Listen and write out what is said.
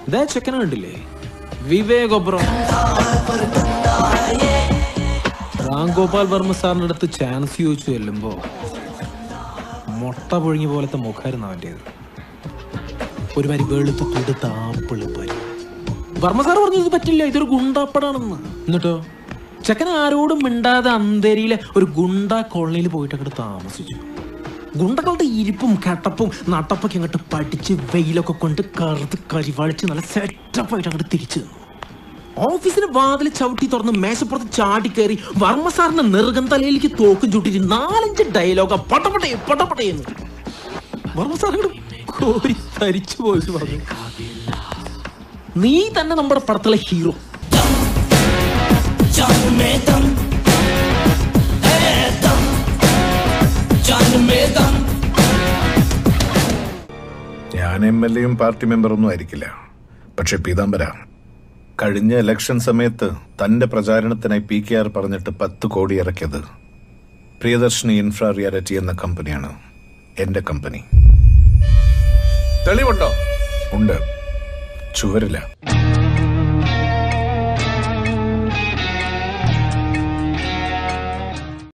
ഇതേ ചെക്കനെ കണ്ടില്ലേ, വിവേക് ഒബ്റോയ്. രാം ഗോപാൽ വർമ്മ സാറിൻ്റെ അടുത്ത് ചാൻസ് ചോദിച്ചു ചെല്ലുമ്പോ മുട്ട പൊഴിഞ്ഞ പോലത്തെ മുഖമായിരുന്നു അവൻ്റേത്. ഒരുമാതിരി വെളുത്ത് തുടുത്ത ആപ്പിളിപ്പാരി. വർമ്മ സാർ പറഞ്ഞു ഇത് പറ്റില്ല, ഇതൊരു ഗുണ്ടാപ്പടാണെന്ന്. എന്നിട്ടോ ചെക്കൻ ആരോടും മിണ്ടാതെ അന്തേരിയിലെ ഒരു ഗുണ്ടാ കോളനിയിൽ പോയിട്ട് അങ്ങോട്ട് താമസിച്ചു. ഗുണ്ടകളുടെ ഇരിപ്പും കട്ടപ്പും നട്ടപ്പൊക്കെ അങ്ങോട്ട് പഠിച്ച് വെയിലൊക്കെ കൊണ്ട് കറുത്ത് കരിവാളിച്ച് നല്ല സെറ്റപ്പായിട്ട് അങ്ങോട്ട് തിരിച്ചു തന്നു. ഓഫീസിന് വാതിൽ ചവിട്ടി തുറന്ന് മേശപ്പുറത്ത് ചാടിക്കയറി വർമ്മ സാറിന്റെ നെറുകം തലയിലേക്ക് തോക്കും ചൂട്ടിട്ട് 4-5 ഡയലോഗാ പട്ടപ്പട്ടേ പട്ടപ്പട്ടേന്ന്. വർമ്മ സാറിനോട് കോരി തരിച്ചു പോയി പറഞ്ഞു, നീ തന്നെ നമ്മുടെ പടത്തിലെ ഹീറോ. ഞാൻ MLA യും പാർട്ടി മെമ്പറൊന്നും ആയിരിക്കില്ല. പക്ഷെ പീതാംബര, കഴിഞ്ഞ ഇലക്ഷൻ സമയത്ത് തന്റെ പ്രചാരണത്തിനായി PKR പറഞ്ഞിട്ട് 10 കോടി ഇറക്കിയത് പ്രിയദർശിനി ഇൻഫ്രാ റിയാലിറ്റി എന്ന കമ്പനിയാണ്. എന്റെ കമ്പനി. തെളിവുണ്ടോ? ഉണ്ട്, ചുവരില്ല.